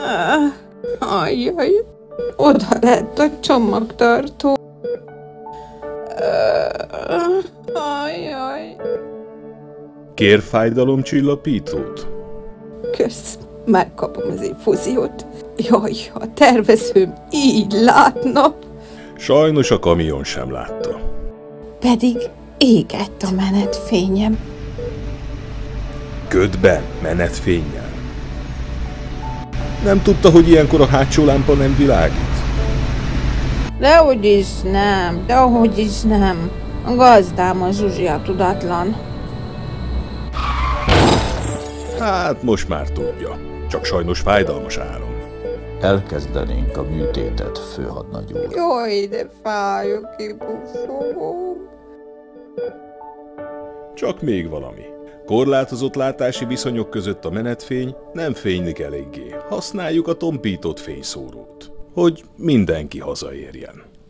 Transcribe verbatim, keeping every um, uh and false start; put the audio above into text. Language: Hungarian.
Ajjaj, oda lett a csomagtartó. Ajjaj. Kér fájdalomcsillapítót? Kösz, megkapom az infuziót. Jaj, a tervezőm így látna. Sajnos a kamion sem látta. Pedig égett a menetfényem. Ködben, menetfénnyel. Nem tudta, hogy ilyenkor a hátsó lámpa nem világít? Dehogy is nem, dehogy is nem. A gazdám a Zsuzsia tudatlan. Hát most már tudja. Csak sajnos fájdalmas áron. Elkezdenénk a műtétet, főhadnagy úr. Jaj, de fájok, kibufogom. Csak még valami. Korlátozott látási viszonyok között a menetfény nem fénylik eléggé. Használjuk a tompított fényszórót, hogy mindenki hazaérjen.